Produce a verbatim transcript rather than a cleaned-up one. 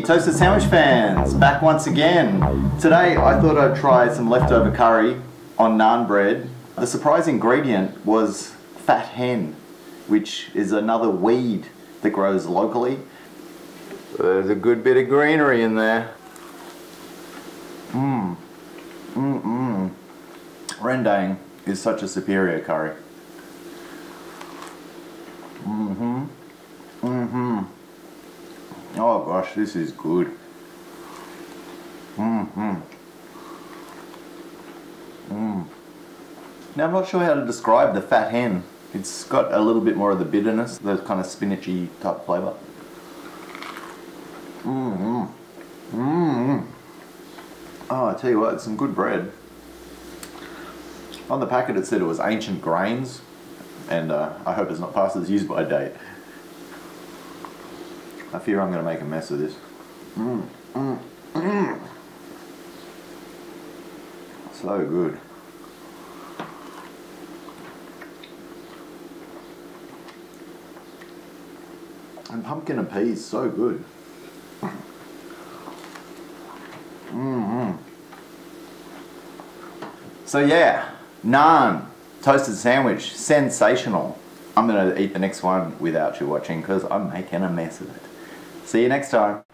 Toasted Sandwich fans, back once again. Today I thought I'd try some leftover curry on naan bread. The surprise ingredient was fat hen, which is another weed that grows locally. There's a good bit of greenery in there. Mmm. Mmm-mmm. Rendang is such a superior curry. Mm-hmm. Mm-hmm. Oh gosh, this is good. Mm-hmm. Mm. Now I'm not sure how to describe the fat hen. It's got a little bit more of the bitterness, the kind of spinachy type flavour. Mm-hmm. Mm-hmm. Oh, I tell you what, it's some good bread. On the packet it said it was ancient grains, and uh, I hope it's not past its use by date. I fear I'm going to make a mess of this. Mm, mm, mm. So good. And pumpkin and peas, so good. Mm-hmm. So yeah, naan, toasted sandwich, sensational. I'm going to eat the next one without you watching because I'm making a mess of it. See you next time.